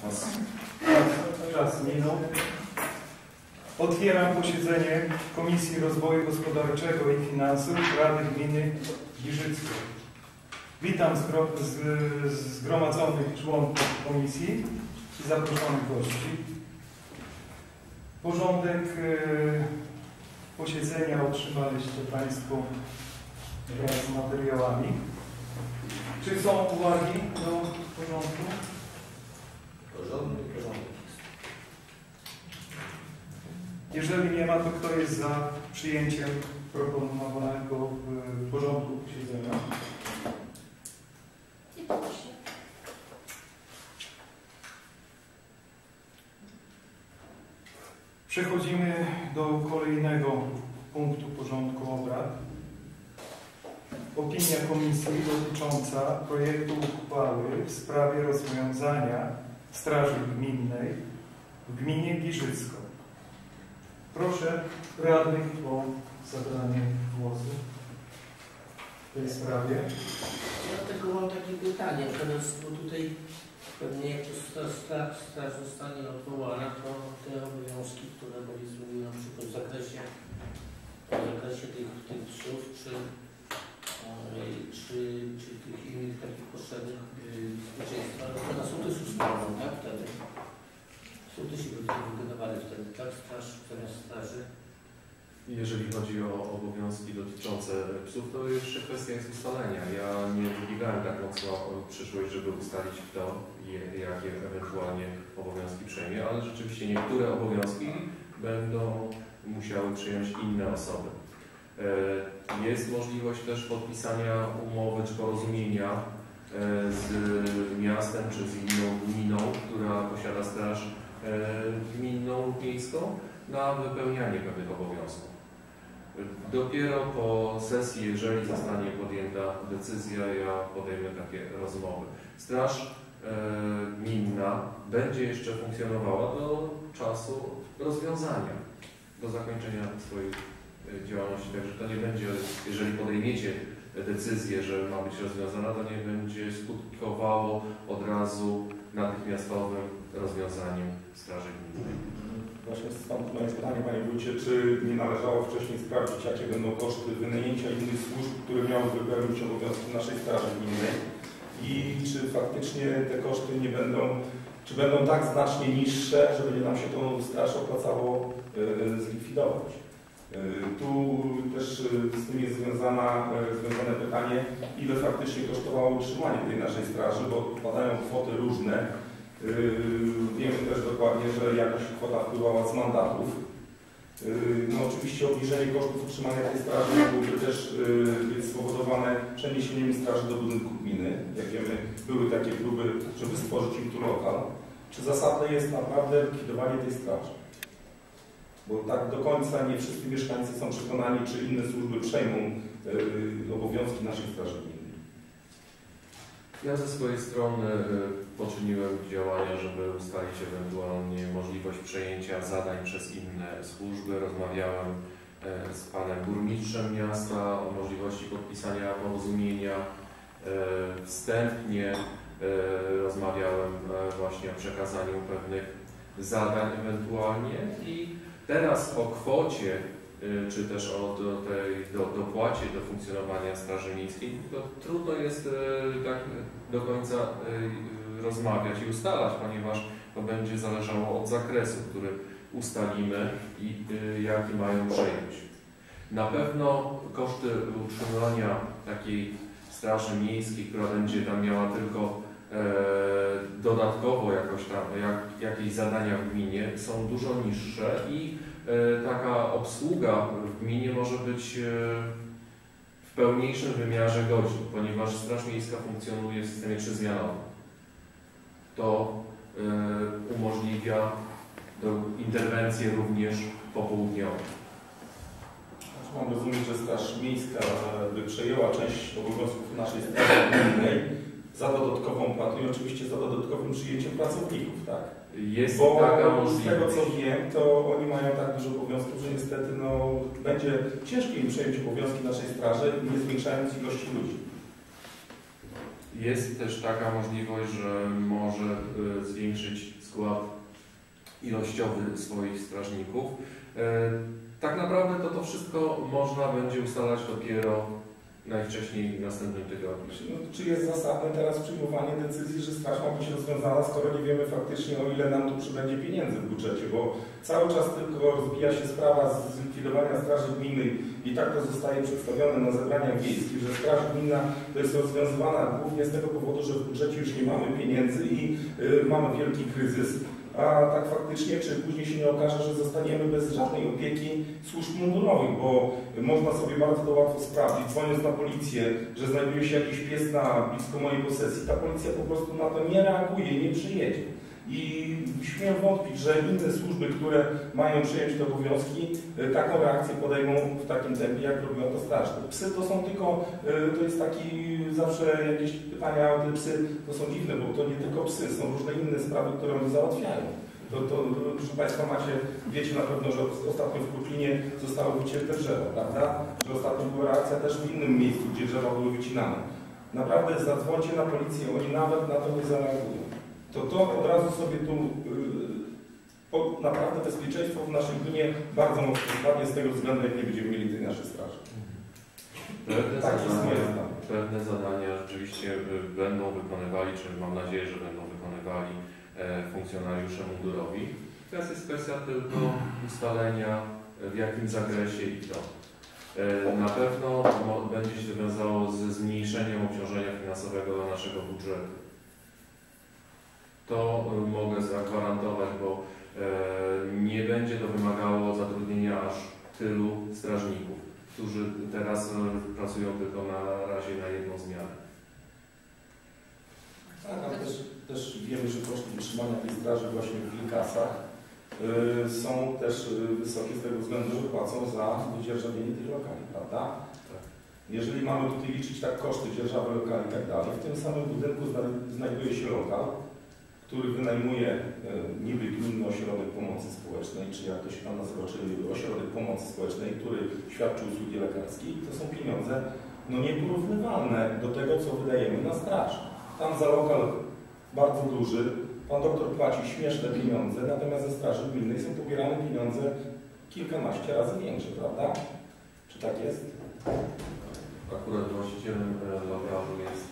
Czas minął. Otwieram posiedzenie Komisji Rozwoju Gospodarczego i Finansów Rady Gminy Giżyckiej. Witam zgromadzonych członków komisji i zaproszonych gości. Porządek posiedzenia otrzymaliście Państwo wraz z materiałami. Czy są uwagi do porządku? Porządek. Jeżeli nie ma, to kto jest za przyjęciem proponowanego porządku posiedzenia? Przechodzimy do kolejnego punktu porządku obrad. Opinia komisji dotycząca projektu uchwały w sprawie rozwiązania Straży Gminnej w gminie Giżycko. Proszę radnych o zabranie głosu w tej sprawie. Ja tylko mam takie pytanie, bo tutaj pewnie jak straż zostanie odwołana, to te obowiązki, które powiedzmy na przykład w zakresie tych psów, czy tych innych takich potrzebnych bezpieczeństwa, one są też ustalone, tak? Wtedy są też wygenerowane wtedy, tak? Straż zamiast straży. Jeżeli chodzi o obowiązki dotyczące psów, to jeszcze kwestia jest ustalenia. Ja nie wybiegałem tak mocno w przyszłość, żeby ustalić kto jakie ewentualnie obowiązki przejmie, ale rzeczywiście niektóre obowiązki będą musiały przyjąć inne osoby. Jest możliwość też podpisania umowy czy porozumienia z miastem czy z inną gminą, która posiada straż gminną, miejską, na wypełnianie pewnych obowiązków. Dopiero po sesji, jeżeli zostanie podjęta decyzja, ja podejmę takie rozmowy. Straż gminna będzie jeszcze funkcjonowała do czasu rozwiązania, do zakończenia swojej działalności. Także to nie będzie, jeżeli podejmiecie decyzję, że ma być rozwiązana, to nie będzie skutkowało od razu natychmiastowym rozwiązaniem Straży Gminnej. Właśnie stąd moje pytanie, Panie Wójcie, czy nie należało wcześniej sprawdzić, jakie będą koszty wynajęcia innych służb, które miały wypełnić obowiązki naszej Straży Gminnej i czy faktycznie te koszty nie będą, czy będą tak znacznie niższe, że będzie nam się tą straż opłacało zlikwidować. Tu też z tym jest związane pytanie, ile faktycznie kosztowało utrzymanie tej naszej straży, bo padają kwoty różne. Wiemy też dokładnie, że jakaś kwota wpływała z mandatów. No oczywiście obniżenie kosztów utrzymania tej straży byłoby też być spowodowane przeniesieniem straży do budynku gminy. Jak wiemy, były takie próby, żeby stworzyć im tu lokal. Czy zasadne jest naprawdę likwidowanie tej straży? Bo tak do końca nie wszyscy mieszkańcy są przekonani, czy inne służby przejmą obowiązki naszej straży gminnej. Ja ze swojej strony poczyniłem działania, żeby ustalić ewentualnie możliwość przejęcia zadań przez inne służby. Rozmawiałem z panem burmistrzem miasta o możliwości podpisania porozumienia. Wstępnie rozmawiałem właśnie o przekazaniu pewnych zadań ewentualnie i teraz o kwocie czy też o tej dopłacie do funkcjonowania Straży Miejskiej, to trudno jest tak do końca rozmawiać i ustalać, ponieważ to będzie zależało od zakresu, który ustalimy i jaki mają przejąć. Na pewno koszty utrzymania takiej Straży Miejskiej, która będzie tam miała tylko dodatkowo jakoś tam jakieś zadania w gminie, są dużo niższe i taka obsługa w gminie może być w pełniejszym wymiarze godzin, ponieważ Straż Miejska funkcjonuje w systemie trzyzmianowym. To umożliwia interwencję również popołudniową. Mam rozumieć, że Straż Miejska by przejęła część obowiązków naszej Straży Gminnej za dodatkową płatą i oczywiście za dodatkowym przyjęciem pracowników, tak? Jest bo taka możliwość. Z tego co wiem, to oni mają tak dużo obowiązków, że niestety będzie ciężko im przejąć obowiązki naszej straży, nie zwiększając ilości ludzi. Jest też taka możliwość, że może zwiększyć skład ilościowy swoich strażników. Tak naprawdę to wszystko można będzie ustalać dopiero najwcześniej w następnym tygodniu. No, czy jest zasadne teraz przyjmowanie decyzji, że straż ma być rozwiązana, skoro nie wiemy faktycznie, o ile nam tu przybędzie pieniędzy w budżecie, bo cały czas tylko rozbija się sprawa z zlikwidowania straży gminnej i tak to zostaje przedstawione na zebraniach wiejskich, że straż gminna to jest rozwiązywana głównie z tego powodu, że w budżecie już nie mamy pieniędzy i mamy wielki kryzys. A tak faktycznie, czy później się nie okaże, że zostaniemy bez żadnej opieki służb mundurowych, bo można sobie bardzo to łatwo sprawdzić, dzwoniąc na policję, że znajduje się jakiś pies na blisko mojej posesji, ta policja po prostu na to nie reaguje, nie przyjedzie. I śmiem wątpić, że inne służby, które mają przyjąć te obowiązki, taką reakcję podejmą w takim tempie, jak robią to straż. Psy to są tylko, to jest taki zawsze jakieś pytania o te psy, to są dziwne, bo to nie tylko psy, są różne inne sprawy, które one załatwiają. Proszę Państwa, wiecie na pewno, że ostatnio w Krupinie zostało wycięte drzewo, prawda? Że ostatnio była reakcja też w innym miejscu, gdzie drzewa były wycinane. Naprawdę zadzwońcie na policję, oni nawet na to nie zareagują. To od razu sobie tu naprawdę bezpieczeństwo w naszej gminie bardzo mocno spadnie z tego względu, jak nie będziemy mieli tej naszej straży. Pewne zadania rzeczywiście będą wykonywali, czy mam nadzieję, że będą wykonywali funkcjonariusze mundurowi. Teraz jest kwestia tylko ustalenia, w jakim zakresie i kto. Na pewno będzie się to wiązało ze zmniejszeniem obciążenia finansowego dla naszego budżetu. To mogę zagwarantować, bo nie będzie to wymagało zatrudnienia aż tylu strażników, którzy teraz pracują tylko na razie na jedną zmianę. Tak, ale też wiemy, że koszty utrzymania tej straży właśnie w Wilkasach są też wysokie z tego względu, że płacą za wydzierżawienie tych lokali, prawda? Tak. Jeżeli mamy tutaj liczyć tak koszty dzierżawy lokali i tak dalej, w tym samym budynku znajduje się lokal, który wynajmuje niby Gminny Ośrodek Pomocy Społecznej, czy jak to się tam nazywa, czyli Ośrodek Pomocy Społecznej, który świadczy usługi lekarskie. I to są pieniądze nieporównywalne do tego, co wydajemy na straż. Tam za lokal bardzo duży, pan doktor płaci śmieszne pieniądze, natomiast ze straży gminnej są pobierane pieniądze kilkanaście razy większe, prawda? Czy tak jest? Akurat właścicielem lokalu jest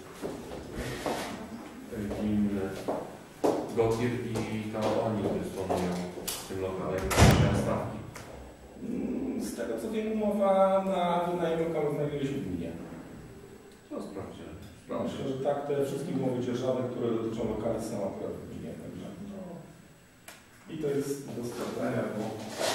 gminny Gotier i to oni dysponują tym lokalem na stawki. Z tego co wiem, umowa na wynajem lokalu znajduje się w gminie. To sprawdźcie. Myślę, że tak, te wszystkie umowy dzierżawy, które dotyczą lokali, są akurat w gminie. Także. I to jest do sprawdzenia, bo...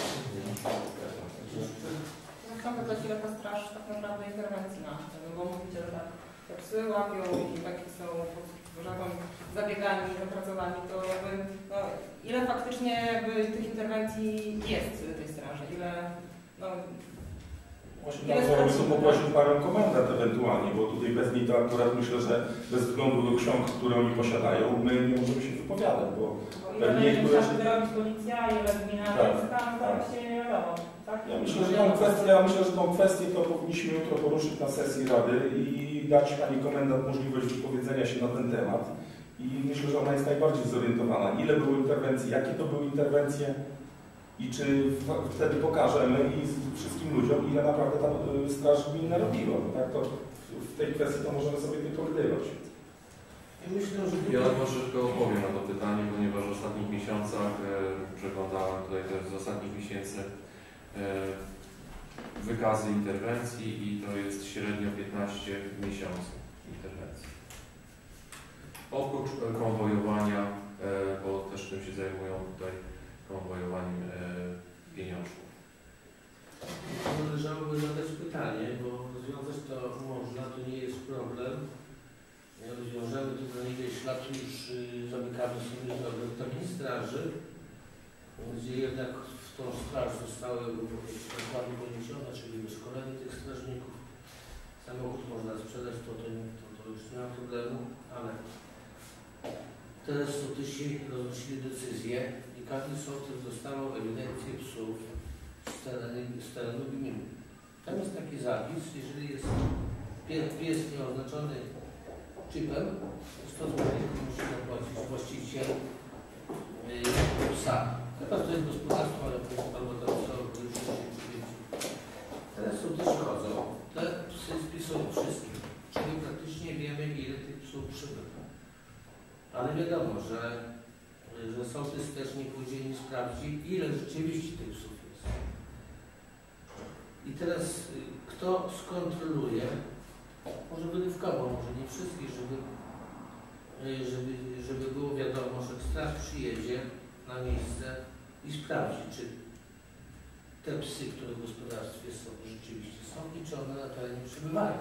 Chciałam pytać, ile ta straż tak naprawdę interwencji ma? Bo mówicie, że tak, te psy łapią i takie są zabiegani, wypracowani, to jakby, no, ile faktycznie jakby tych interwencji jest w tej straży? Ile, no, Właśnie bardzo bym poprosił Panią komendant ewentualnie, bo tutaj bez niej to akurat myślę, że bez względu do ksiąg, które oni posiadają, my nie możemy się wypowiadać, bo ile musiała robić policja, ile gmina jest tam, tak się nie wiadomo. Tak? Ja myślę, że tą kwestię to powinniśmy jutro poruszyć na sesji Rady i dać Pani komendant możliwość wypowiedzenia się na ten temat. I myślę, że ona jest najbardziej zorientowana. Ile było interwencji, jakie to były interwencje i czy wtedy pokażemy i wszystkim ludziom, ile naprawdę ta straż gminna robiła. No tak, to w tej kwestii to możemy sobie tylko gdybać. Ja może tylko odpowiem na to pytanie, ponieważ w ostatnich miesiącach przeglądałem tutaj też z ostatnich miesięcy wykazy interwencji i to jest średnio 15 miesięcy interwencji. Oprócz konwojowania, bo też tym się zajmują tutaj konwojowaniem pieniążków. Należałoby zadać pytanie, bo rozwiązać to można, to nie jest problem. Rozwiążemy to za ileś lat już zamykamy sobie do takiej straży, gdzie jednak w tą straż zostały nakłady poniesione, czyli wyszkolenie tych strażników. Samochód można sprzedać, to już nie ma problemu, ale teraz sołtysi roznosili decyzję i każdy sołtys dostawał ewidencję psów z terenu gminy. Tam jest taki zapis, jeżeli jest pies nieoznaczony chipem, 100 zł musi zapłacić właściciel psa. Chyba to jest gospodarstwo, ale to jest albo to już się teraz są też chodzą. Te psy spisują wszystkie, czyli praktycznie wiemy, ile tych psów przybywa. Ale wiadomo, że sołtys też nie pójdzie i nie sprawdzi, ile rzeczywiście tych psów jest. I teraz kto skontroluje, może wyrywkowo, może nie wszystkich, żeby było wiadomo, że straż przyjedzie na miejsce i sprawdzi, czy te psy, które w gospodarstwie są, rzeczywiście są i czy one na terenie przebywają.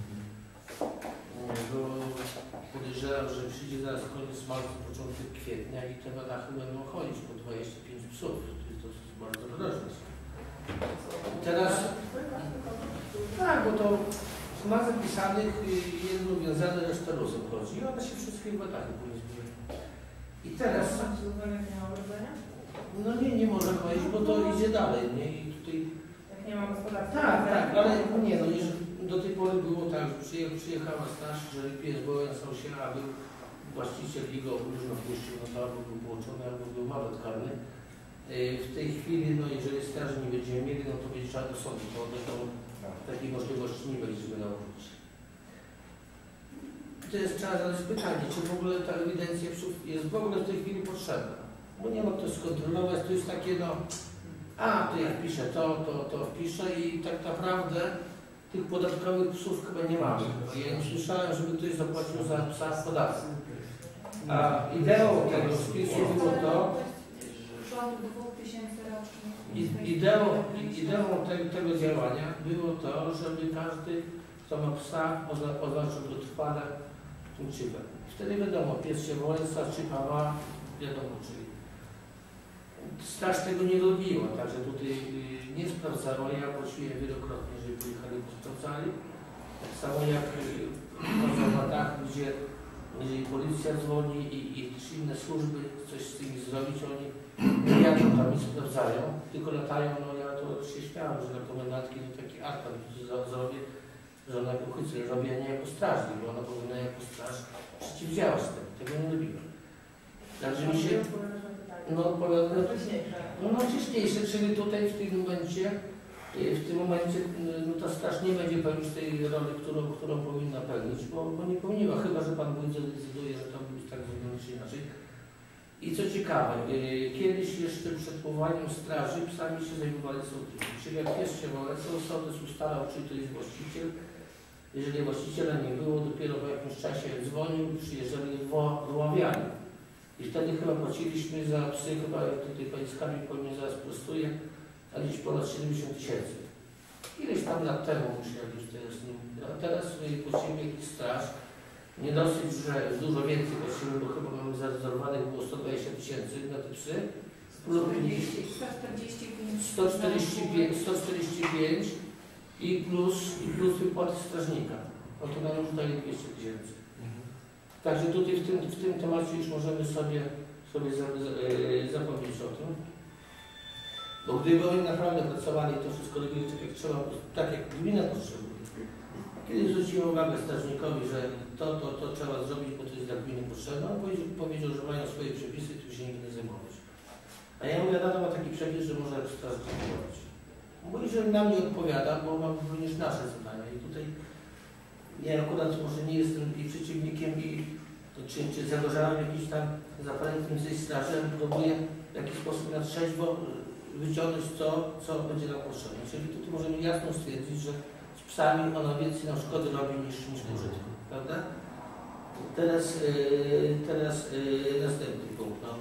Bo podejrzewam, że przyjdzie zaraz koniec marca, początek kwietnia i te wadachy będą chodzić po 25 psów. To jest bardzo groźne. Teraz, tak, bo to ma zapisanych jedno wiązane resztę luzem chodzi i one się wszystkie w wadachy później zbierają. I teraz... No nie może chodzić, bo to idzie dalej, nie? I tutaj... Jak nie ma gospodarstwa. Tak, ale nie, no do tej pory było tak, że przyjechała straż, że pies bałęsał się, a był właściciel i go różno wpuścił, no to albo był połączony, albo był mandat karny. W tej chwili, no jeżeli straży nie będziemy mieli, no to będzie trzeba do sądu, to takiej możliwości nie będzie, żeby nałożyć. To jest trzeba zadać pytanie, czy w ogóle ta ewidencja psów jest w ogóle w tej chwili potrzebna. Bo nie ma kto skontrolować, to jest takie no, to jak piszę to wpiszę i tak naprawdę tych podatkowych psów chyba nie mamy. Ja nie słyszałem, żeby ktoś zapłacił za psa podatek. A ideą tego spisu było to, ideą tego działania było to, żeby każdy, kto ma psa, oznaczył go trwale tym chipem. Wtedy wiadomo, pies się wojska, chipa ma, wiadomo, czyli straż tego nie robiła, także tutaj nie sprawdzała. Ja prosiłem wielokrotnie, żeby pojechali, bo sprawdzali. Tak samo jak w latach, gdzie jeżeli policja dzwoni i inne służby coś z tymi zrobić, oni nie jadą tam i sprawdzają, tylko latają. No ja to się śmiałem, że na komendantki no taki akt zrobię, że ona jako uchycę robi, a nie jako strażnik, bo ona powinna jako straż przeciwdziałać temu. Tego nie robiła. Także mi się... No wcześniejsze, czyli tutaj w tym momencie no, ta straż nie będzie pełnić tej roli, którą powinna pełnić, bo nie pełniła, chyba że Pan Wójt zdecyduje, że to będzie tak zrobione czy inaczej. I co ciekawe, kiedyś jeszcze przed powołaniem straży psami się zajmowali sołtysi. Czyli jak pies się wołecał, sołtys ustalał, czy to jest właściciel. Jeżeli właściciela nie było, dopiero po jakimś czasie dzwonił, przyjeżdżali wyławiali. I wtedy chyba płaciliśmy za psy, chyba jak tutaj Pani Skarbnik pewnie zaraz prostuje, a gdzieś ponad 70 000. Ileś tam lat temu musieli już teraz nim. A teraz płacimy jakiś straż. Nie dosyć, że dużo więcej płacimy, bo chyba mamy zarezerwowanych było 120 000 na te psy. 145 i plus wypłaty strażnika. No to nam już dali 200 000. Także tutaj w tym temacie już możemy sobie zapomnieć o tym. Bo gdyby oni naprawdę pracowali, to wszystko robili tak jak trzeba, tak jak gmina potrzebuje. Kiedyś zwróciłem uwagę strażnikowi, że to trzeba zrobić, bo to jest dla gminy potrzebne. On powiedział, że mają swoje przepisy i tu się nikt nie zajmować. A ja mówię, Rada ma taki przepis, że może strażnik robić. Mówi, że nam nie odpowiada, bo mam również nasze zadania. I tutaj ja akurat może nie jestem i przeciwnikiem, czy zagorzałem jakiś tam zapalnikiem tej straży, ale próbuję w jakiś sposób na trzeźwo wyciągnąć to, co będzie nam potrzebne. Czyli tutaj możemy jasno stwierdzić, że z psami ona więcej nam szkody robi niż użytku, prawda? Teraz następny punkt. No.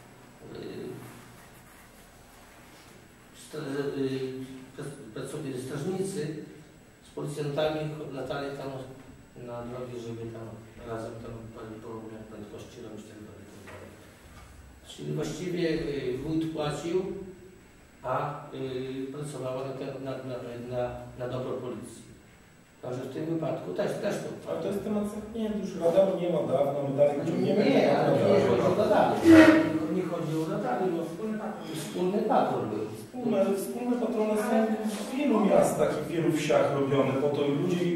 Strażnicy z policjantami latali tam na drogi, żeby tam razem porównać prędkości robić tak dalej. Czyli właściwie wójt płacił, a pracowała na dobro policji. Także w tym wypadku też to. Ale to jest temat zamknięty, już radaru nie ma dawno, my dalej ciągniemy. Nie, ale nie chodzi o radary. Nie chodzi o radary, bo wspólny patrol był. Wspólne patrole są w wielu miastach i w wielu wsiach robione, po to ludzie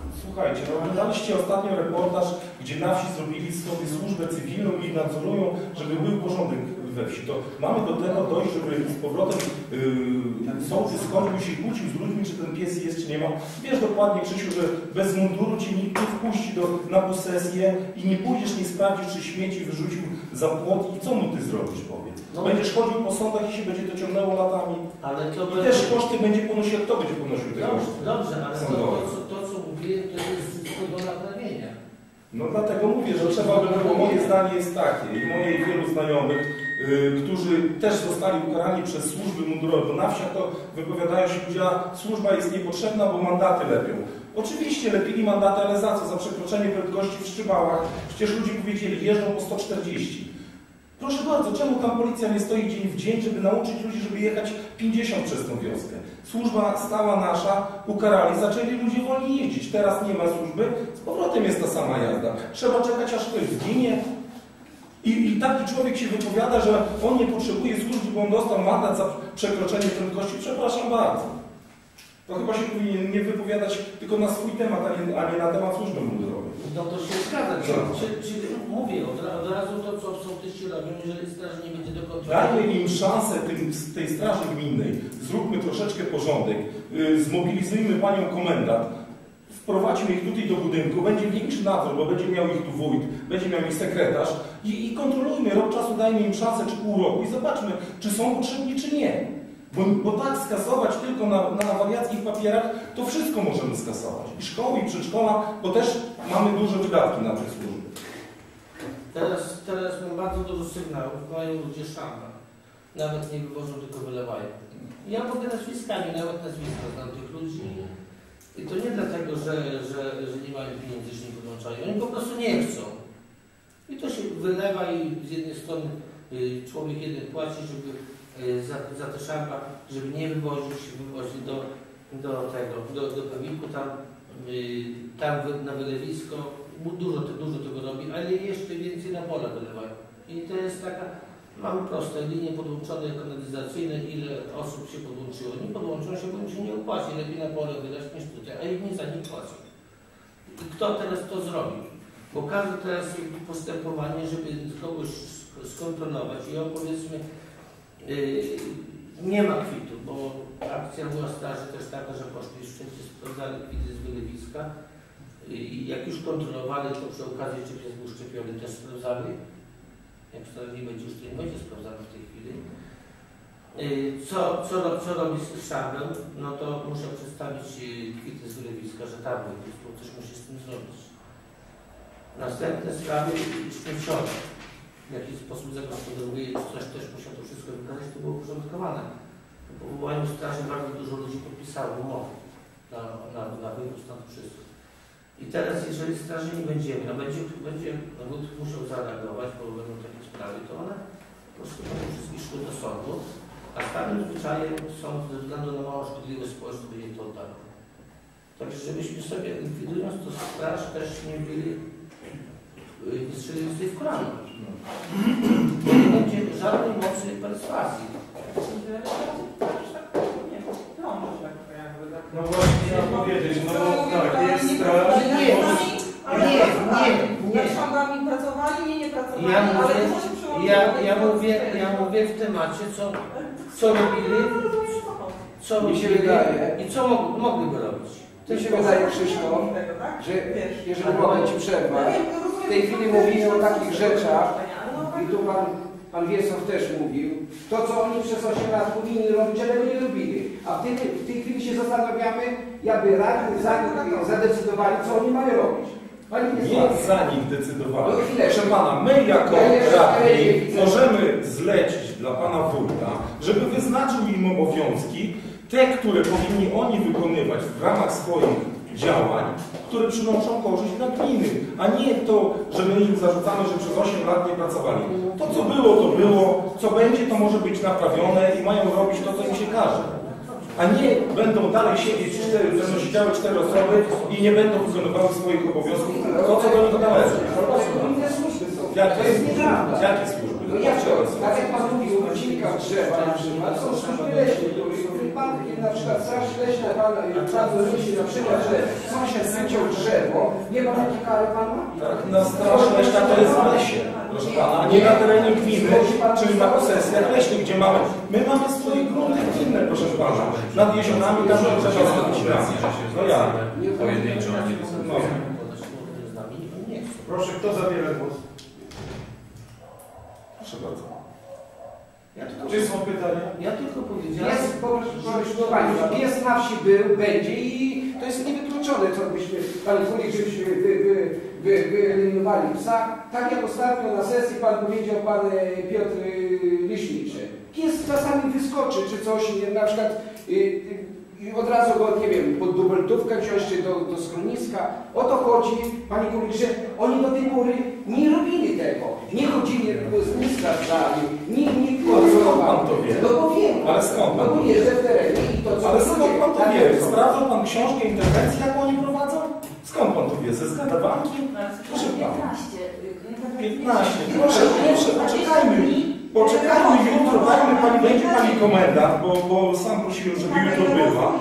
Słuchajcie, no oglądaliście ostatnio reportaż, gdzie na wsi zrobili sobie służbę cywilną i nadzorują, żeby był porządek we wsi. To mamy do tego dojść, żeby z powrotem sołtys skończył się kłócił z ludźmi, czy ten pies jest, czy nie ma. Wiesz dokładnie, Krzysiu, że bez munduru cię nikt nie wpuści na posesję i nie pójdziesz, nie sprawdzisz, czy śmieci wyrzucił za płot i co mu ty zrobisz, powiedz. No. Będziesz chodził po sądach i się będzie to ciągnęło latami. Ale to I też koszty będzie ponosił, kto będzie ponosił te koszty? Dobrze, ale to co mówiłem, to jest wszystko do naprawienia. No dlatego mówię, że trzeba by było, moje zdanie jest takie i moje i wielu znajomych, którzy też zostali ukarani przez służby mundurowe, bo na wsiach to wypowiadają się ludzie, a służba jest niepotrzebna, bo mandaty lepią. Oczywiście lepili mandaty, ale za co? Za przekroczenie prędkości w Szczypałach. Przecież ludzie powiedzieli, jeżdżą po 140. Proszę bardzo, czemu tam policja nie stoi dzień w dzień, żeby nauczyć ludzi, żeby jechać 50 przez tą wioskę? Służba stała nasza, ukarali, zaczęli ludzie wolniej jeździć. Teraz nie ma służby, z powrotem jest ta sama jazda. Trzeba czekać, aż ktoś zginie. I taki człowiek się wypowiada, że on nie potrzebuje służby, bo on dostał mandat za przekroczenie prędkości. Przepraszam bardzo. To chyba się powinien nie wypowiadać tylko na swój temat, a nie na temat służby mundurowej. No to się zgadza. Czyli mówię od razu to, co sołtysi robią, jeżeli straż nie będzie do kontroli. Dajmy im szansę tej straży gminnej. Zróbmy troszeczkę porządek. Zmobilizujmy panią komendant. Wprowadźmy ich tutaj do budynku. Będzie większy nadzór, bo będzie miał ich tu wójt, będzie miał ich sekretarz. I kontrolujmy. Rok czasu dajmy im szansę, czy pół roku i zobaczmy, czy są potrzebni, czy nie. Bo tak skasować tylko na wariackich papierach, to wszystko możemy skasować. I szkoły, i przedszkola, bo też mamy duże wydatki na te służby. Teraz mam bardzo dużo sygnałów, mają ludzie szamba. Nawet nie wywożą, tylko wylewają. Ja mogę nazwiskami, nawet nazwiska znam tych ludzi. I to nie dlatego, że nie mają pieniędzy, że nie podłączają. Oni po prostu nie chcą. I to się wylewa i z jednej strony człowiek jeden płaci, żeby za te szamba, żeby nie wywozić, wywozi do Pewiku, tam na wylewisko. Dużo tego robi, ale jeszcze więcej na pole wylewają. I to jest taka, mamy proste linie podłączone kanalizacyjne, ile osób się podłączyło. Nie podłączą się, bo im się nie opłaci. Lepiej na pole wydać niż tutaj, a inni za nie płacą. I kto teraz to zrobi? Bo każdy teraz postępowanie, żeby kogoś skontrolować i on powiedzmy nie ma kwitu, bo akcja była straży też taka, że poszli wszędzie sprawdzali kwity z wylewiska i jak już kontrolowali, to przy okazji, czy pies był szczepiony, też sprawdzali. Jak nie będzie już, to nie będzie sprawdzany w tej chwili. Co robi z szambem? No to muszę przedstawić kwity z wylewiska, że tam wylewisko coś musi z tym zrobić. Następne sprawy śmieciowe. W jaki sposób zagospodarowuje, coś też musiał to wszystko wykazać, to było uporządkowane. Po powołaniu straży bardzo dużo ludzi podpisało umowy na wywóz tam wszystko. I teraz, jeżeli straży nie będziemy, będzie wójt musiał zareagować, bo będą takie sprawy, to one po prostu będą wszystkie szły do sądu, a starym zwyczajem sąd ze względu na mało szkodliwość społeczną będzie to oddał. Także żebyśmy sobie, likwidując to straż, też nie byli strzelili sobie w kolano. Nie będzie żadnej mocy perswazji. No właśnie chciałem powiedzieć, no tak, jest straż. Nie. Nad szambami pracowali, nie pracowali, ja mówię w temacie, co robili, i co mogliby robić. To się wydaje, Krzysztof, że jeżeli mogę Ci przerwać, w tej chwili mówimy o takich rzeczach i tu pan Wiesław też mówił, to co oni przez 8 lat powinni robić, ale nie robili. A w tej chwili się zastanawiamy, jakby radni zadecydowali, co oni mają robić. Nie za nich decydowali. Proszę pana, my jako radni możemy zlecić dla pana wójta, żeby wyznaczył im obowiązki, te, które powinni oni wykonywać w ramach swoich działań, które przynoszą korzyść dla gminy, a nie to, że my im zarzucamy, że przez 8 lat nie pracowali. To co było, co będzie, to może być naprawione i mają robić to, co im się każe. A nie będą dalej siedzieć będą siedziały 4 osoby i nie będą wykonywały swoich obowiązków, to co do nich należy. Jakie służby? Tak jak pan mówił o wycinkach drzewa na przykład, są służby leśne, pan na przykład straż leśna, pan myśli na przykład, że sąsiad wyciął drzewo, nie ma takiej kary pan ma? Tak, na straż leśna to jest w lesie, proszę pana, a nie na terenie gminy, czyli na posesjach leśnych, gdzie mamy. My mamy swoje grunty gminne, proszę pana. Nad jeziorami tam trzeba zrobić rację. No ja. Pojedynczo, a nie dyskutujemy. Proszę, kto zabiera głos? Proszę bardzo. Czy są pytania? Ja tylko powiedziałem... Proszę Państwa, pies na wsi był, będzie i to jest niewykluczone, co byśmy, Panie Wójcie, żebyśmy wyeliminowali psa. Tak jak ostatnio na sesji Pan powiedział, Pan Piotr Leśniczy. Pies czasami wyskoczy, czy coś, na przykład i od razu go, nie wiem, pod dubeltówkę wziąć, czy do schroniska. O to chodzi, Panie Wójcie, że oni do tej pory nie robili tego. Nie chodzili, nie sprawdzali, nie kontrolowali. Pan to wie. No bo wiem. Ale skąd pan to wie? Jeżdżę w terenie i to co... Ale skąd pan to wie? Sprawdzał pan książkę interwencji, jaką oni prowadzą? Skąd pan to wie? Ze zgadywanki? Proszę pana. 15. Proszę, poczekajmy. Poczekajmy jutro, dajmy pani, będzie pani komendant, bo sam prosiłem, żeby jutro była.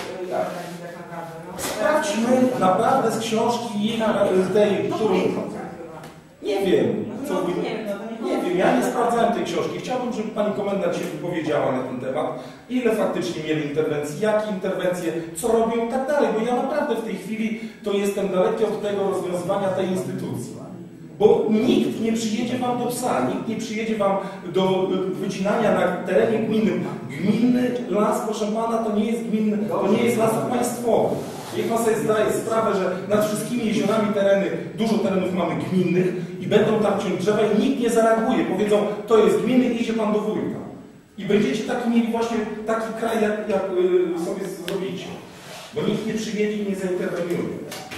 Sprawdźmy naprawdę z książki tej, którą... Nie wiem, co wy... Nie wiem, ja nie sprawdzałem tej książki. Chciałbym, żeby pani komendant się wypowiedziała na ten temat. Ile faktycznie mieli interwencji, jakie interwencje, co robią i tak dalej. Bo ja naprawdę w tej chwili to jestem daleki od tego rozwiązywania tej instytucji. Bo nikt nie przyjedzie wam do psa, nikt nie przyjedzie wam do wycinania na terenie gminnym. Gminny las, proszę pana, to nie jest gminny, to nie jest las państwowy. Niech pan sobie zdaje sprawę, że nad wszystkimi jeziorami dużo terenów mamy gminnych i będą tam ciąć drzewa i nikt nie zareaguje. Powiedzą, to jest gminny i idzie pan do wójta. I będziecie mieli właśnie taki kraj, jak sobie zrobicie. Bo nikt nie przyjedzie i nie zainterweniuje.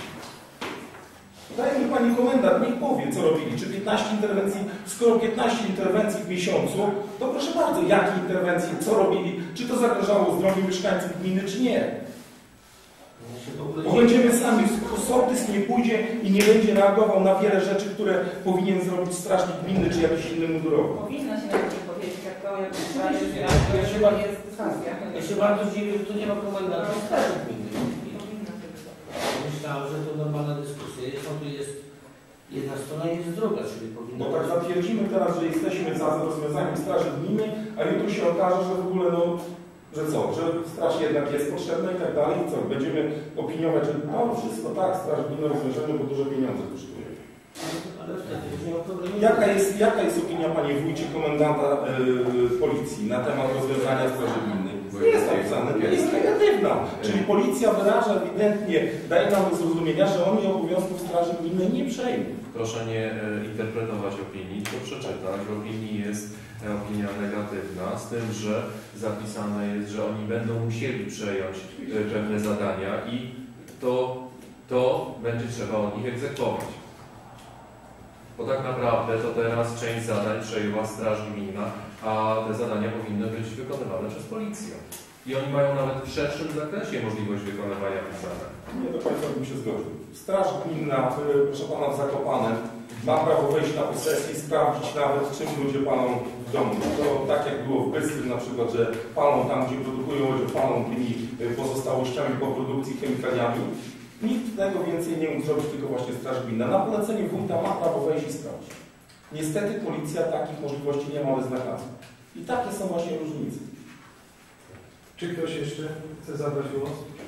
Daj mi pani komendant, niech powie, co robili. Czy 15 interwencji, skoro 15 interwencji w miesiącu, to proszę bardzo, jakie interwencje, co robili, czy to zagrażało zdrowiu mieszkańców gminy, czy nie. Bo będziemy sami, sołtys nie pójdzie i nie będzie reagował na wiele rzeczy, które powinien zrobić strażnik gminny, czy jakiś inny mundurowy. Powinna się nawet nie powiedzieć, jak to jest dyskusja. Ja się bardzo dziwię, że tu nie ma komendanta straży gminnej. Myślałem, że to normalna dyskusja jest, no tu jest jedna strona i jest druga, czyli powinno... Bo tak zatwierdzimy teraz, że jesteśmy za rozwiązaniem straży gminnej, a jutro się okaże, że w ogóle, no, że co, że straż jednak jest potrzebna i tak dalej, i co, będziemy opiniować, że no wszystko tak, straż gminną rozwiążemy, bo duże pieniądze kosztuje. Ale wtedy już nie ma problemu. Jaka jest opinia, panie wójcie, komendanta policji na temat rozwiązania straży gminnej? Nie jest napisane, jest negatywna. Czyli policja wyraża ewidentnie, daje nam do zrozumienia, że oni obowiązków straży gminnej nie przejmą. Proszę nie interpretować opinii, to przeczytać. W opinii jest opinia negatywna, z tym, że zapisane jest, że oni będą musieli przejąć pewne zadania i to będzie trzeba od nich egzekwować. Bo tak naprawdę to teraz część zadań przejęła Straż Gminna, a te zadania powinny być wykonywane przez policję. I oni mają nawet w szerszym zakresie możliwość wykonywania tych zadań. Nie do końca bym się zgodził. Straż Gminna, proszę pana, w Zakopanem ma prawo wejść na posesję i sprawdzić nawet, czym ludzie palą w domu. To tak jak było w Bystrym na przykład, że palą tam, gdzie produkują, że palą tymi pozostałościami po produkcji, chemikaliami. Nikt tego więcej nie mógł zrobić, tylko właśnie Straż Gminna. Na polecenie wójta ma prawo wejść i sprawdzić. Niestety policja takich możliwości nie ma bez nakazu. I takie są właśnie różnice. Czy ktoś jeszcze chce zabrać głos?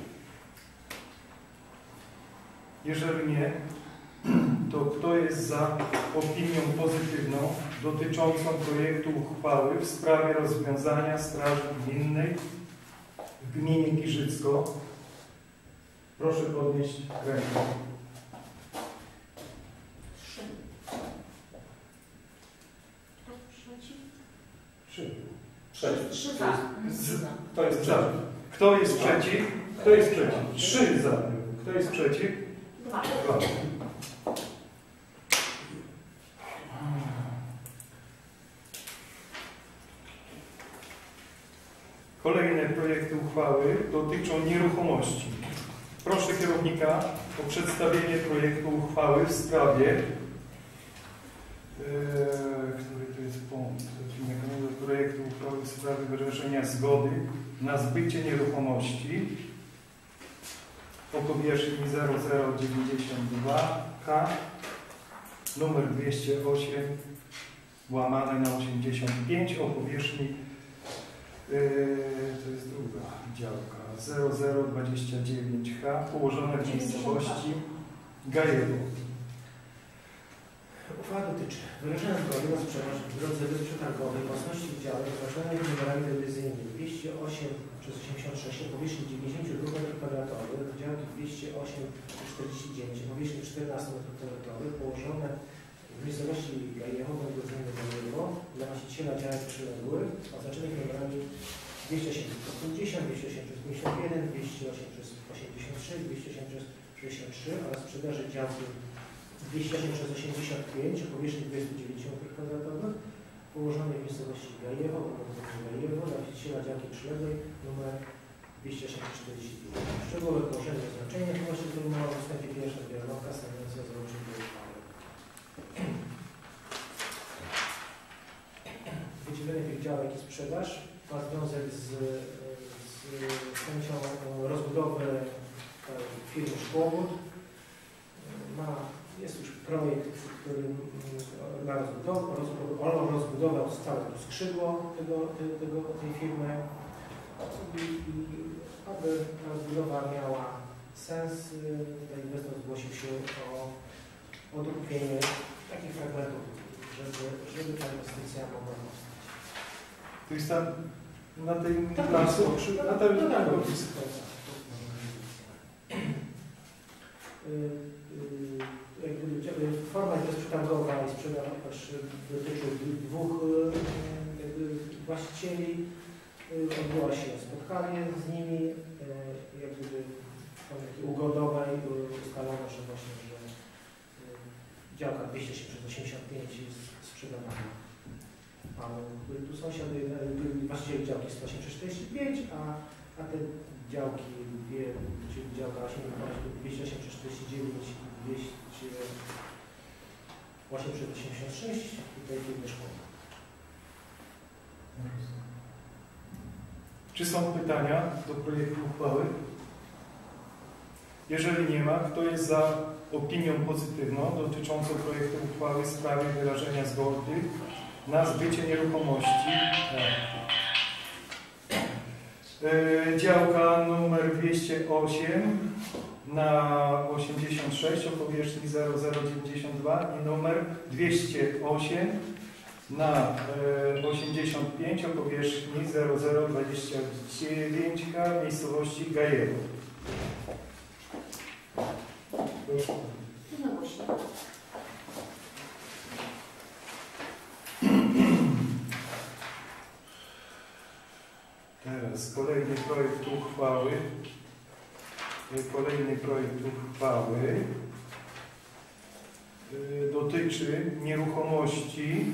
Jeżeli nie, to kto jest za opinią pozytywną dotyczącą projektu uchwały w sprawie rozwiązania Straży Gminnej w gminie Giżycko? Proszę podnieść rękę. 3. 3 za. To jest przeciw. Kto jest przeciw? Kto jest przeciw? 3 za. Kto jest przeciw? 2. 2. Kolejne projekty uchwały dotyczą nieruchomości. Proszę kierownika o przedstawienie projektu uchwały w sprawie, który to jest punkt, projektu uchwały w sprawie wyrażenia zgody na zbycie nieruchomości o powierzchni 0092 K numer 208/85 o powierzchni to jest druga działka 0029 H położone w miejscowości Gajewo. Uchwała dotyczy wyrażenia zgody na sprzedaż w drodze bezprzetargowej własności udziału oznaczonej numerami telewizyjnymi 208/86 o powierzchni 92 m2, działki 208/49 o powierzchni 14 m2 położone w miejscowości Gajewo, węglowodorze Gajewo dla właściciela działek przyległych oznaczonych numerami 208/50, 208/51, 208/86, 208/63 oraz sprzedaży działki 208/85 o powierzchni 29 m2 położonej w miejscowości Gajewo, Gajewo dla właściciela działki przyległej numer 208/49. Szczegółowe położenie i oznaczenie nieruchomości, które mowa w ustępie pierwszym dialoga stanowiącego załącznik do uchwały. Wydzielenie tych działek i sprzedaż ma związek z chęcią rozbudowy firmy Szkłowód. Jest już projekt, który na rozbudowę całego skrzydło tej firmy i aby ta rozbudowa miała sens, tutaj inwestor zgłosił się o dokupienie takich fragmentów, żeby ta inwestycja mogła powstać. To jest tam na tej placu? Na tej forma bezprzetargowa i sprzedaż dotyczy dwóch właścicieli. Odbyło się spotkanie z nimi, jak gdyby ugodowe i ustalono, że właśnie, że działka 208/85 jest sprzedawana panu, który tu sąsiaduje, właściciel działki 108/45, a te działki dwie, czyli działka 208/49 i 208/86 tutaj firmy Szkłowód. Czy są pytania do projektu uchwały? Jeżeli nie ma, kto jest za opinią pozytywną dotyczącą projektu uchwały w sprawie wyrażenia zgody na zbycie nieruchomości? Działka numer 208 na 86 o powierzchni 0092 i numer 208 na 85 o powierzchni 0029 H miejscowości Gajewo. Teraz kolejny projekt uchwały. Dotyczy nieruchomości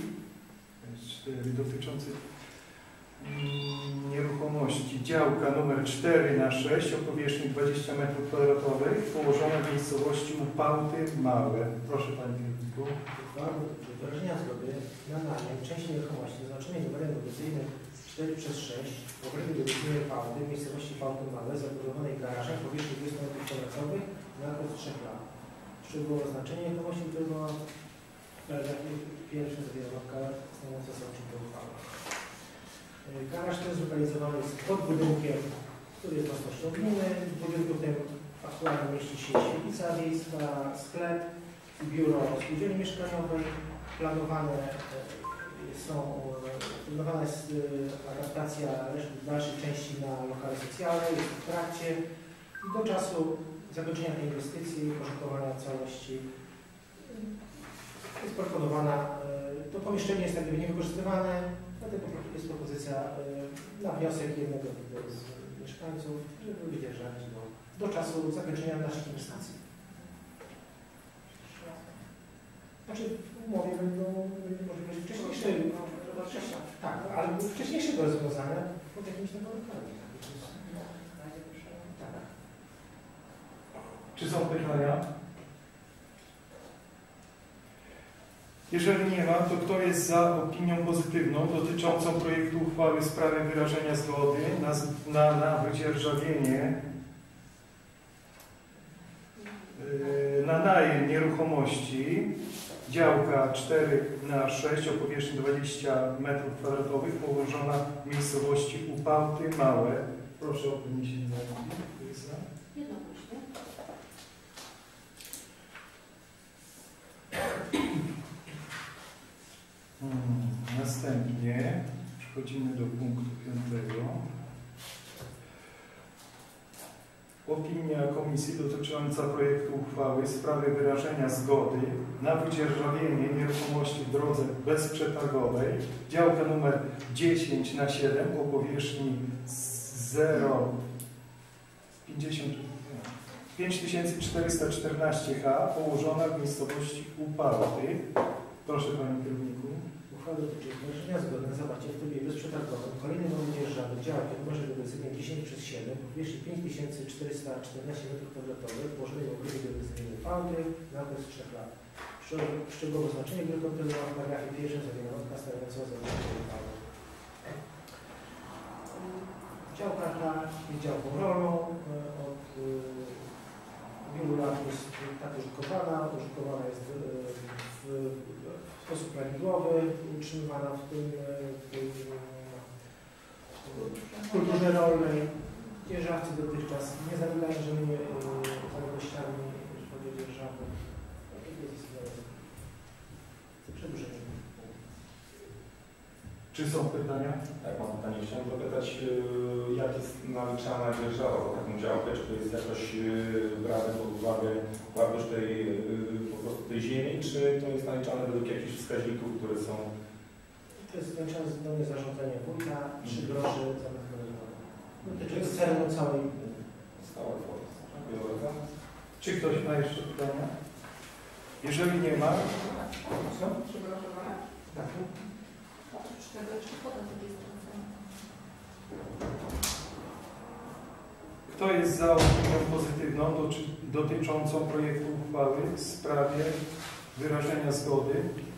nieruchomości działka numer 4/6 o powierzchni 20 m2 położona w miejscowości Upałty Małe. Proszę Panie Kierowniku. Uchwała dotyczy wyrażenia zgody na najem części nieruchomości oznaczonej numerem ewidencyjnym 4/6 w okręgu decyzyjnej Upałty w miejscowości Upałty Małe zabudowanej garażem o powierzchni 20 m2 na okres 3 lat. Szczegółowe oznaczenie nieruchomości, którego pierwszy dialoga stanowiąca załącznik do uchwały. Garaż ten zlokalizowany jest pod budynkiem, który jest własnością gminy. W budynku tym aktualnie mieści się świetlica wiejska, sklep i biuro spółdzielni mieszkaniowej. Planowana jest adaptacja dalszej części na lokale socjalne, jest w trakcie i do czasu zakończenia tej inwestycji i porządkowania całości jest proponowana, to pomieszczenie jest tak jakby niewykorzystywane, dlatego jest propozycja na wniosek jednego z mieszkańców, żeby wydержać do czasu zakończenia naszych inwestycji. Znaczy w umowie będą możliwości wcześniejsze, tak, ale wcześniejszego rozwiązania pod jakimś tam warunkami. Tak. Czy są pytania? Jeżeli nie ma, to kto jest za opinią pozytywną dotyczącą projektu uchwały w sprawie wyrażenia zgody na wydzierżawienie, na najem nieruchomości działka 4×6 o powierzchni 20 m2 położona w miejscowości Upałty Małe? Proszę o podniesienie ręki. Kto jest za? Jednomyślnie. Następnie przechodzimy do punktu 5. Opinia Komisji dotycząca projektu uchwały w sprawie wyrażenia zgody na wydzierżawienie nieruchomości w drodze bezprzetargowej, działka nr 10×7 o powierzchni 5414 ha położona w miejscowości Upałty. Proszę Panie Kierowniku. Uchwała dotyczy wyrażenia zgody na zawarcie w trybie bezprzetargowym kolejnej umowy dzierżawy działki o numerze geodezyjnym 10/7 o powierzchni 5414 m2 położonej w obrębie geodezyjnej Upałty na okres 3 lat. Szczegółowe znaczenie gry kontynuowane w paragrafie 1 zawiera notka stanowiąca zawarcie uchwały. Działka ta jest działką rolną. Od wielu lat jest tak użytkowana. Użytkowana jest w sposób prawidłowy, utrzymywana w kulturze rolnej. Dzierżawcy dotychczas nie zamykają żadnymi zaległościami, jeśli chodzi o dzierżawę. Przedłużenie. Czy są pytania? Tak, mam pytanie. Chciałem zapytać, jak jest naliczana dzierżawa za taką działkę? Czy to jest jakoś brane pod uwagę wartość po prostu tej ziemi, czy to jest naliczane według jakichś wskaźników, które są? To jest naliczane zgodnie z zarządzeniem wójta, 3 grosze za metr kwadratowy. Dotyczy celu całej gminy. Stała kwota. Dziękuję bardzo. Czy ktoś ma jeszcze pytania? Jeżeli nie ma, co? Tak. Oprócz tego jeszcze kwota jest zwrócona. Kto jest za opinią pozytywną dotyczącą projektu uchwały w sprawie wyrażenia zgody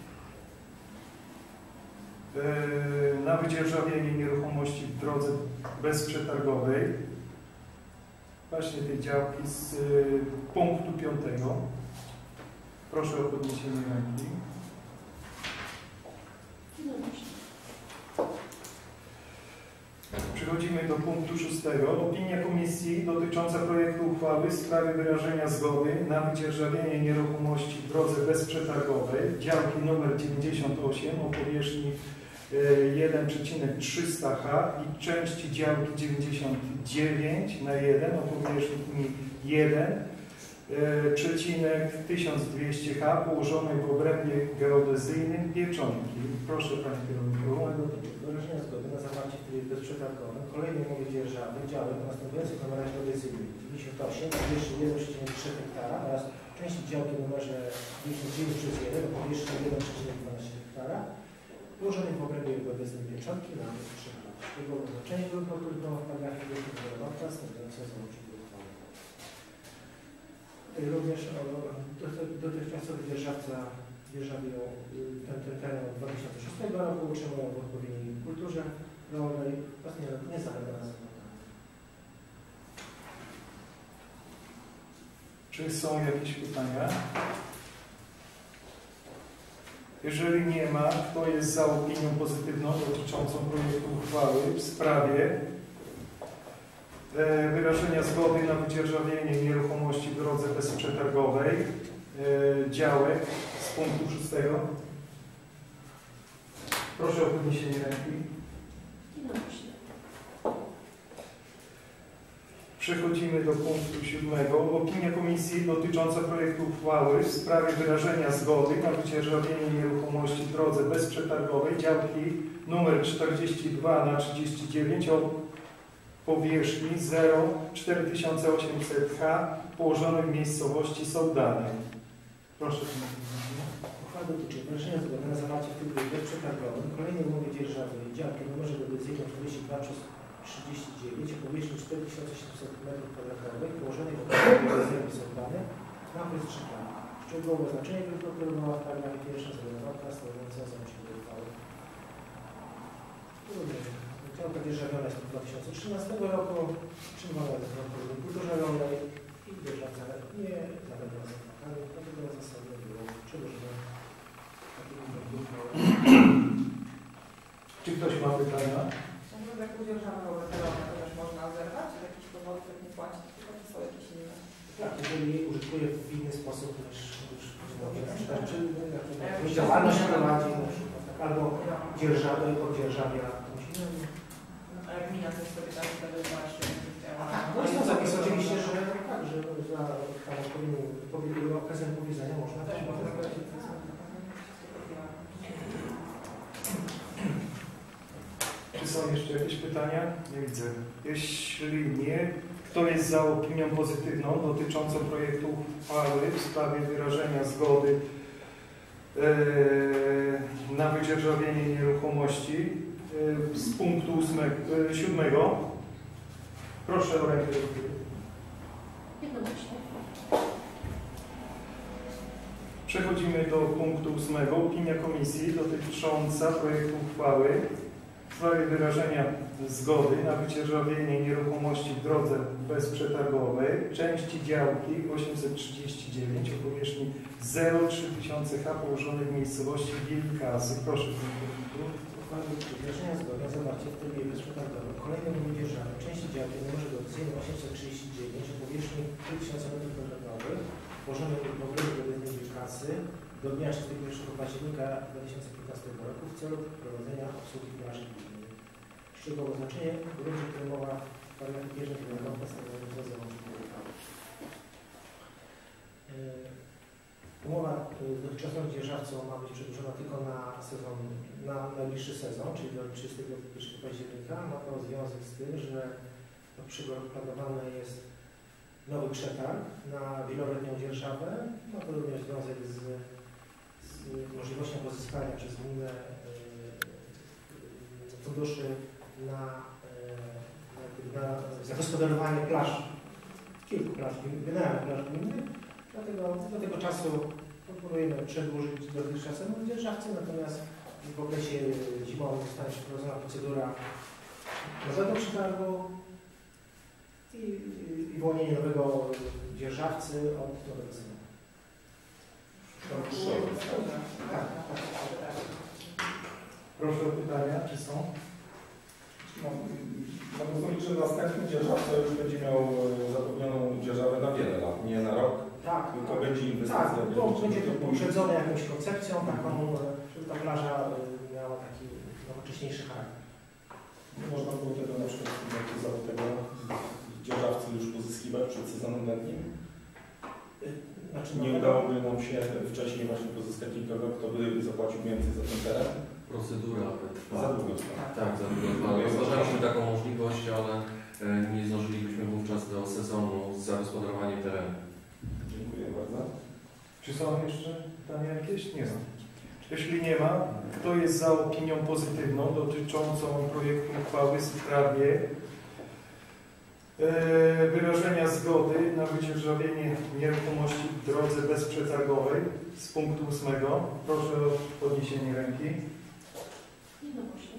na wydzierżawienie nieruchomości w drodze bezprzetargowej, właśnie tej działki z punktu 5. Proszę o podniesienie ręki. Jednomyślnie. Przechodzimy do punktu 6. Opinia Komisji dotycząca projektu uchwały w sprawie wyrażenia zgody na wydzierżawienie nieruchomości w drodze bezprzetargowej działki nr 98 o powierzchni 1,300 ha i części działki 99/1 o powierzchni 1,1200 ha położonej w obrębie geodezyjnym Pieczonki. Proszę Panie Kierowniku. Wyrażenia zgody na zawarcie w trybie bezprzetargowym kolejnej umowy dzierżawy działek o następujących numerach geodezyjnych 98, powierzchni 1,3 ha oraz części działki o numerze 99/1 o powierzchni 1,12 ha położonej w obrębie geodezyjnym Pieczonki na okres 3 lat. Szczegółowe znaczenie grupy kulturowej w paragrafie 1 następujące załącznik do uchwały. Również dotychczasowy dzierżawca dzierżawił ten teren od 2006 roku, utrzymują w odpowiedniej kulturze rolnej, właśnie nie zalega na zawodę. Czy są jakieś pytania? Jeżeli nie ma, kto jest za opinią pozytywną dotyczącą projektu uchwały w sprawie wyrażenia zgody na wydzierżawienie nieruchomości w drodze bezprzetargowej działek z punktu 6? Proszę o podniesienie ręki. Jednomyślnie. Przechodzimy do punktu 7. Opinia Komisji dotycząca projektu uchwały w sprawie wyrażenia zgody na wydzierżawienie nieruchomości w drodze bezprzetargowej działki nr 42/39 o powierzchni 0,4800 ha położonej w miejscowości Sołdany. Proszę Panie Kierowniku. Uchwała dotyczy wyrażenia zgody na zawarcie w trybie bezprzetargowym kolejnej umowy dzierżawy działki o numerze geodezyjnym 42/39 o powierzchni 4800 m2 położonej w obrębie geodezyjnym Sołdany na okres 3 lat. Szczegółowe znaczenie wyproponowała w paragrafie pierwszym zagadnienia stanowiąca załącznik do uchwały. Działka dzierżawiona jest od 2013 roku, przyjmowana jest w roku kulturze rolnej i dzierżawca nie zagadniała zapłatami, dlatego zasadne było przedłożone takiego uchwały. Czy ktoś ma pytania? Jak udzierżamy obywatelom, to też można zerwać z jakichś powodów, jak nie płaci, tylko to są jakieś inne. Tak, jeżeli użytkuje w inny sposób niż działalność prowadzi, albo odzierżawia. A jak mina coś sobie tam wtedy właśnie No jest to zapis oczywiście, że tak, że za odpowiednią okazję powiedzenia można też. Czy są jeszcze jakieś pytania? Nie widzę. Jeśli nie, kto jest za opinią pozytywną dotyczącą projektu uchwały w sprawie wyrażenia zgody na wydzierżawienie nieruchomości z punktu 7? Proszę o rękę. Jednomyślnie. Przechodzimy do punktu 8. Opinia komisji dotycząca projektu uchwały w sprawie wyrażenia zgody na wydzierżawienie nieruchomości w drodze bezprzetargowej części działki 839 o powierzchni 03000 ha położonej w miejscowości Wilkasy. Proszę. Wyrażenia zgody na zawarcie w trybie bezprzetargowym kolejnym wydzierżawy części działki numerze dotacyjnym 839 o powierzchni 3000 m2 położonej w obrębie gminy Wilkasy do dnia 31 października 2015 roku w celu prowadzenia obsługi plaży gminy. Szczegółowe znaczenie w gruncie, który mowa w paragrafie pierwszym wygląda stanowiącego załącznik do uchwały. Umowa dotychczasową dzierżawcą ma być przedłużona tylko na sezon, na najbliższy sezon, czyli do 31 października. Ma to związek z tym, że od przyszłego roku planowany jest nowy przetarg na wieloletnią dzierżawę. Ma to również związek z możliwością pozyskania przez gminę funduszy na zagospodarowanie plaż, kilku plaż, generalnie plaż gminnych. Dlatego do tego czasu proponujemy przedłużyć dotychczasową dzierżawcę, natomiast w okresie zimowym zostanie przeprowadzona procedura nowego przetargu i wyłonienie nowego dzierżawcy od nowego sezonu. Tak. Proszę o pytania, czy są? Mam rozumieć, że następny dzierżawca już będzie miał zapewnioną dzierżawę na wiele lat, nie na rok. Tak, tylko będzie inwestycja. Tak, bo będzie to poprzedzone jakąś koncepcją taką, żeby ta plaża miała taki nowocześniejszy charakter. Można było tego na przykład tego dzierżawcy już pozyskiwać przed sezonem letnim? Znaczy, nie udałoby nam się wcześniej właśnie pozyskać nikogo, kto by zapłacił więcej za ten teren? Procedura trwa. Za długo trwa. Tak, za długo trwa. Rozważaliśmy taką możliwość, ale nie zdążylibyśmy wówczas do sezonu z zagospodarowaniem terenu. Dziękuję bardzo. Czy są jeszcze pytania jakieś? Nie ma. Jeśli nie ma, kto jest za opinią pozytywną dotyczącą projektu uchwały w sprawie wyrażenia zgody na wydzierżawienie nieruchomości w drodze bezprzetargowej z punktu 8? Proszę o podniesienie ręki. Jednomyślnie.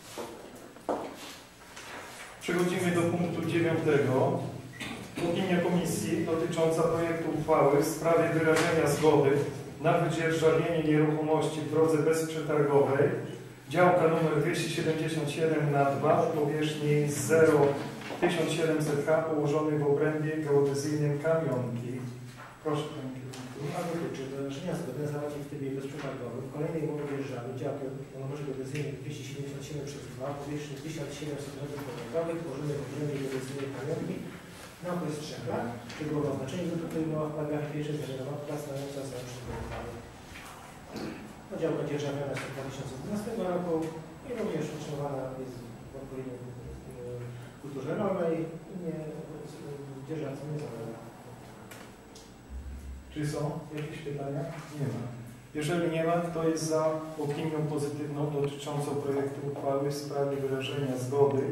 Przechodzimy do punktu 9. Opinia komisji dotycząca projektu uchwały w sprawie wyrażenia zgody na wydzierżawienie nieruchomości w drodze bezprzetargowej działka nr 277/2 o powierzchni 01700 ha położonej w obrębie geodezyjnym Kamionki. Proszę Panie Kierunku. Umowa dotyczy wyrażenia zgody na zawarcie w trybie bezprzetargowym kolejnej umowy dzierżawy działki o numerze geodezyjnym 277/2 o powierzchni 1700 m2 położonej w obrębie geodezyjnej Kamionki na okres 3 lat. Szczegółowe oznaczenie wygląda umowa w paragrafie pierwszym zawiadomości stanowiąca załącznik do uchwały. Działka dzierżawiona jest od 2012 roku i również utrzymywana jest w odpowiedniej kulturze rolnej i dzierżawca nie zawiera. Czy są jakieś pytania? Nie ma. Jeżeli nie ma, kto jest za opinią pozytywną dotyczącą projektu uchwały w sprawie wyrażenia zgody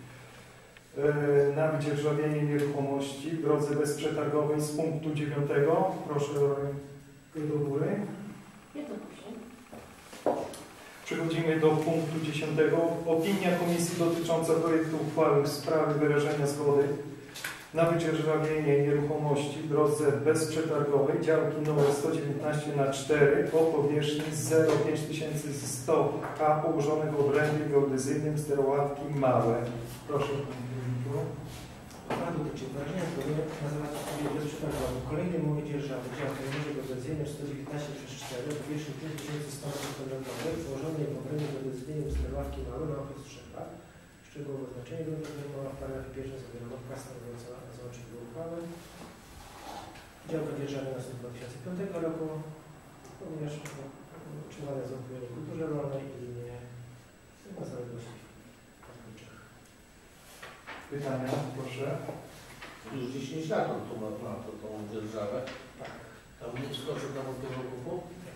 na wydzierżawienie nieruchomości w drodze bezprzetargowej z punktu 9? Proszę o Do góry. Jednocześnie. Przechodzimy do punktu 10. Opinia Komisji dotycząca projektu uchwały w sprawie wyrażenia zgody na wydzierżawienie nieruchomości w drodze bezprzetargowej działki nr 119/4 o powierzchni 05100 ha położonych w obrębie geodezyjnym Sterołatki Małe. Proszę Panie Kierowniku. Uchwała dotyczy wyrażenia zgody na zawarcie bezprzetargowej kolejnej umowy dzierżawy działki nr geodezyjnej 119/4 o powierzchni 5100 m2 położonej w obrębie geodezyjnym Sterołatki Małe na okres 3 lat. Szczegółowe znaczenie gruntu mowa w paragrafie 1 zawiera nowka stanowiąca załącznik do uchwały. Działka dzierżawy nastąpiła 2005 roku, ponieważ utrzymane są w kulturze rolnej i nie ma zaległości prawniczych. Pytania, proszę. Już 10 lat on tu ma tą dzierżawę. Tak. Tam nie wskoczył na możliwość okupu?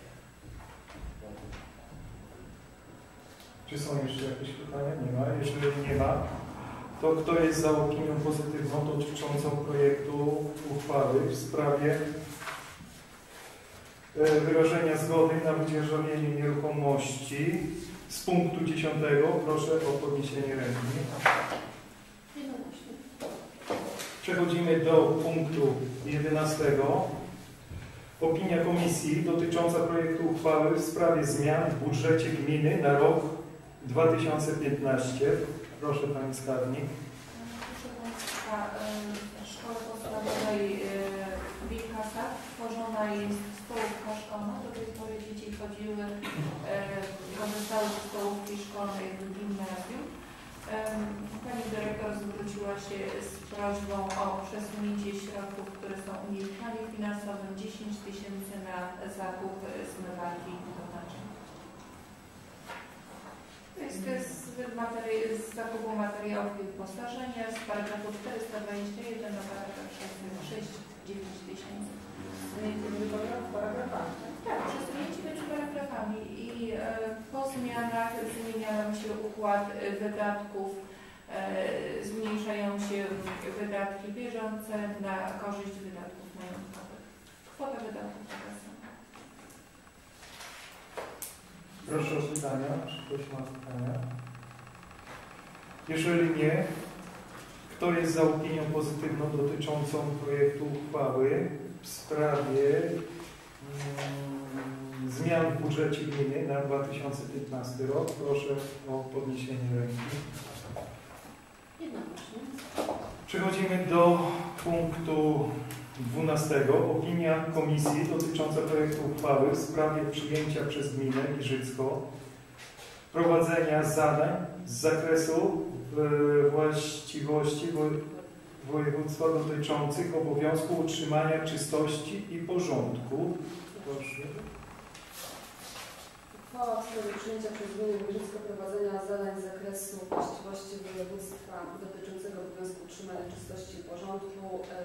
Czy są jeszcze jakieś pytania? Nie ma. Jeżeli nie ma, to kto jest za opinią pozytywną dotyczącą projektu uchwały w sprawie wyrażenia zgody na wydzierżawienie nieruchomości z punktu 10? Proszę o podniesienie ręki. Jednocześnie. Przechodzimy do punktu 11. Opinia Komisji dotycząca projektu uchwały w sprawie zmian w budżecie gminy na rok 2015. Proszę Pani Skarbnik. Proszę Państwa, w szkole podstawowej Wilkasa tworzona jest stołówka szkolna. Do tej pory dzieci chodziły, korzystały ze stołówki szkolnej w gimnazjum. Pani dyrektor zwróciła się z prośbą o przesunięcie środków, które są u niej w planie finansowym 10 000 na zakup zmywarki do naczyń. To jest z zakupu materiałów wyposażenia z paragrafu 421 na paragraf 609 000. Tak, przesunięcie między paragrafami i po zmianach zmienia nam się układ wydatków, zmniejszają się wydatki bieżące na korzyść wydatków majątkowych. Kwota wydatków taka sama. Proszę o pytania. Czy ktoś ma pytania? Jeżeli nie, kto jest za opinią pozytywną dotyczącą projektu uchwały w sprawie zmian w budżecie gminy na 2015 rok? Proszę o podniesienie ręki. Jednocześnie. Przechodzimy do punktu 12. Opinia Komisji dotycząca projektu uchwały w sprawie przyjęcia przez gminę Giżycko prowadzenia zadań z zakresu właściwości województwa dotyczących obowiązku utrzymania czystości i porządku. Proszę. Uchwała w sprawie przyjęcia przez gminę Giżycko prowadzenia zadań z zakresu właściwości województwa dotyczącego obowiązku utrzymania czystości i porządku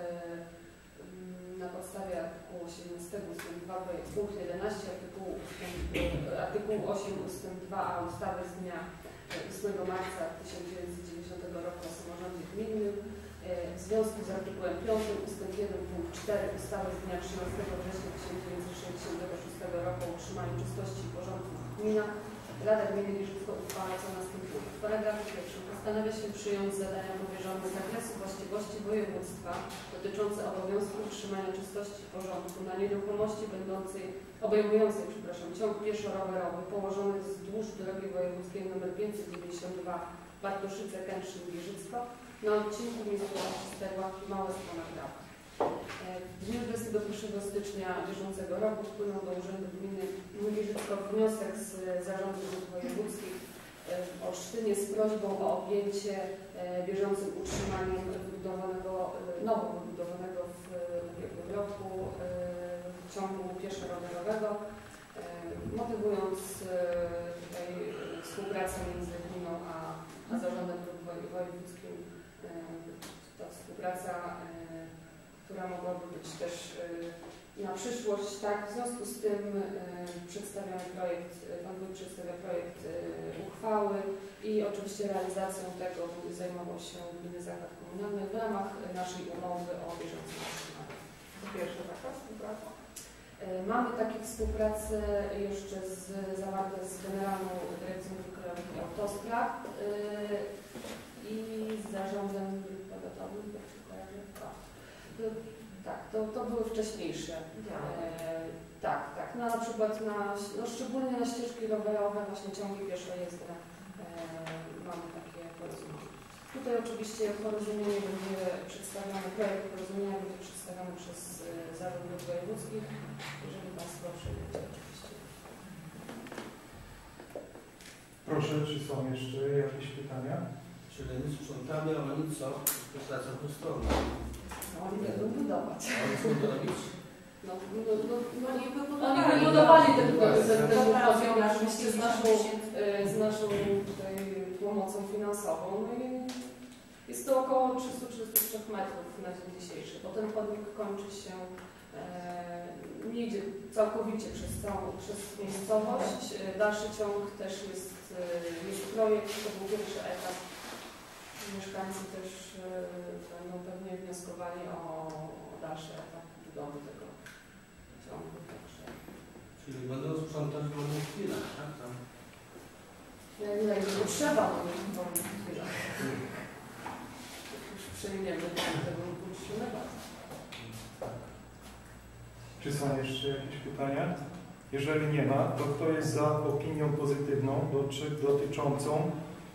na podstawie artykułu 18 ust. 2 punkt 11 artykułu 8 ust. 2a ustawy z dnia 8 marca 1990 roku o samorządzie gminnym w związku z artykułem 5 ust. 1 punkt 4 ustawy z dnia 13 września 1966 roku o utrzymaniu czystości i porządku w gminach Rada Gminy Giżycko uchwala co następuje. W paragrafie 1 postanawia się przyjąć zadania powierzone z zakresu właściwości województwa dotyczące obowiązku utrzymania czystości i porządku na nieruchomości obejmującej ciąg pieszo-rowerowy położony wzdłuż drogi wojewódzkiej nr 592 Bartoszyce-Kętrzyn-Giżycko na odcinku miejscowości Sterołatki Małe z Ponagdawa. W dniu 21 stycznia bieżącego roku wpłynął do Urzędu Gminy Giżycko wniosek z Zarządu Dróg Wojewódzkich w Olsztynie z prośbą o objęcie bieżącym utrzymaniem nowo wybudowanego w ubiegłym roku ciągu pieszo-rowerowego, motywując tutaj współpracę między gminą a Zarządem Dróg Wojewódzkim. Ta współpraca, która mogłaby być też na przyszłość, tak. W związku z tym przedstawiamy projekt, Pan Wójt przedstawia projekt uchwały i oczywiście realizacją tego będzie zajmował się Gminny Zakład Komunalny w ramach naszej umowy o bieżącym utrzymaniu. To pierwsza taka współpraca. Mamy takie współpracy jeszcze zawarte z Generalną Dyrekcją Dróg Krajowych i Autostrad i z Zarządem Powiatowym, jak się kojarzy. Tak, to były wcześniejsze. Tak. No, na przykład szczególnie na ścieżki rowerowe, właśnie ciągi pieszojezdne mamy takie porozumienie. Tutaj oczywiście porozumienie będzie przedstawione, projekt porozumienia będzie przedstawiony przez Zarząd Dróg Wojewódzkich, jeżeli Państwo przyjmiecie oczywiście. Proszę, czy są jeszcze jakieś pytania? Czyli my sprzątamy, a oni co? Praca postronną. No, oni będą budować. A oni co to robić? Oni wybudowali ten poziom oczywiście z naszą tutaj pomocą finansową. No i jest to około 333 metrów na dzień dzisiejszy, bo ten chodnik kończy się, nie idzie całkowicie przez miejscowość. Dalszy ciąg też jest projekt, to był pierwszy etap. Mieszkańcy też będą pewnie wnioskowali o dalszy etap budowy tego ciągu. Czyli będą sprzątać w wolnych chwilach, tak? Tam. Ile potrzeba, no w wolnych chwilach. Już przejmiemy tego uczciwego. Czy są jeszcze jakieś pytania? Jeżeli nie ma, to kto jest za opinią pozytywną dotyczącą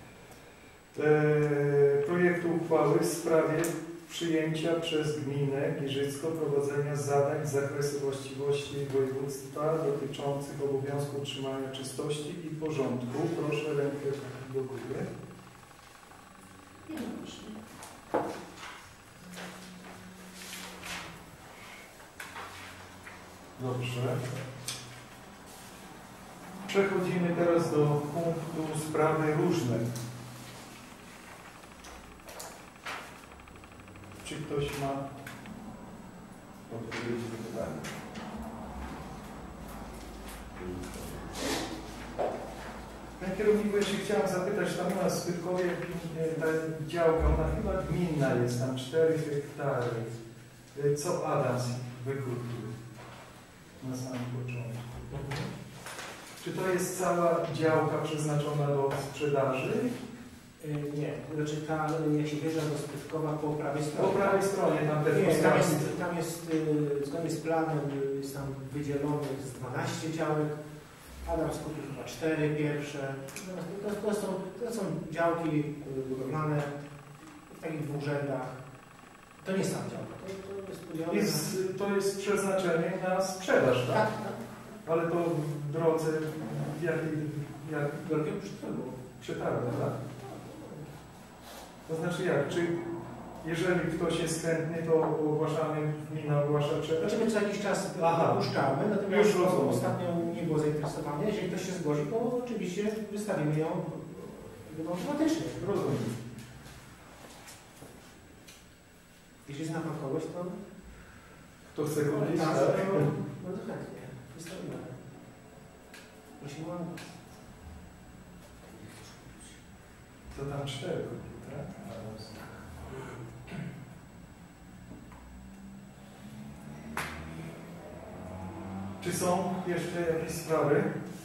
projektu uchwały w sprawie przyjęcia przez gminę Giżycko prowadzenia zadań z zakresu właściwości województwa dotyczących obowiązku utrzymania czystości i porządku? Proszę rękę do góry. Dobrze. Przechodzimy teraz do punktu sprawy różne. Czy ktoś ma odpowiedzi na pytanie? Panie kierowniku, jeszcze chciałem zapytać, tam u nas w Swytkowie ta działka, ona chyba gminna jest, tam 4 hektary. Co Adams wykupił na samym początku? Czy to jest cała działka przeznaczona do sprzedaży? Nie, znaczy ta, jak się wjeżdża do Swytkowa po prawej stronie. Po prawej stronie tam te Nie, tam jest zgodnie z planem, jest tam wydzielonych z 12 działek. Adam skupił chyba 4 pierwsze. To są działki budowlane w takich 2 rzędach. To nie jest sama działka. To jest przeznaczenie na sprzedaż, tak? Tak. Ale to w drodze Drogie przetargu. przetargu, tak? To znaczy jak? Czy jeżeli ktoś jest chętny, to ogłaszamy, gmina ogłasza przetarg? Znaczy my co jakiś czas puszczamy, natomiast już rozumiem. ostatnio nie było zainteresowania. Jeżeli ktoś się zgodzi, to oczywiście wystawimy ją automatycznie. Rozumiem. Jeśli zna Pan kogoś, to Kto chce kupić? tak, Tak? to bardzo chętnie wystawimy. Prosimy o nas. To tam 4, tak? Czy są jeszcze jakieś sprawy?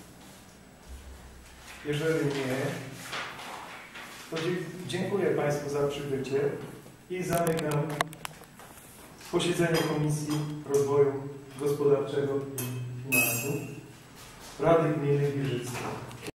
Jeżeli nie, to dziękuję Państwu za przybycie i zamykam posiedzenie Komisji Rozwoju Gospodarczego i Finansów Rady Gminy Giżycko.